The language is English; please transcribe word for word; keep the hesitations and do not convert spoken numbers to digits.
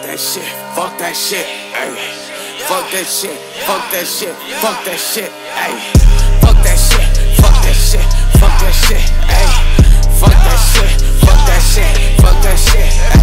that shit, fuck that shit, ayy. Fuck that shit, fuck that shit, fuck that shit, ayy. Fuck that shit, fuck that shit, fuck that shit, ayy. Fuck that shit, fuck that shit, fuck that shit, ayy.